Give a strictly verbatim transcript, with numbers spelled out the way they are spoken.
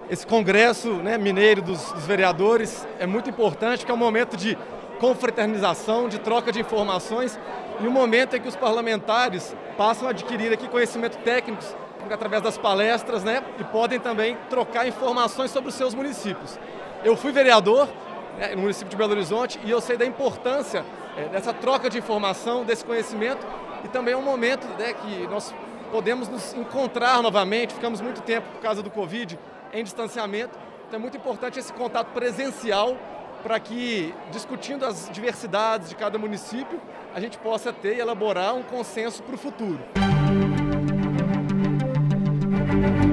esse congresso, né, mineiro dos, dos vereadores é muito importante, porque é um momento de confraternização, de troca de informações e um momento em que os parlamentares passam a adquirir aqui conhecimento técnicos através das palestras, né, e podem também trocar informações sobre os seus municípios. Eu fui vereador, né, no município de Belo Horizonte e eu sei da importância é, dessa troca de informação, desse conhecimento e também é um momento, né, que nós podemos nos encontrar novamente, ficamos muito tempo por causa do Covid em distanciamento, então é muito importante esse contato presencial para que, discutindo as diversidades de cada município, a gente possa ter e elaborar um consenso para o futuro.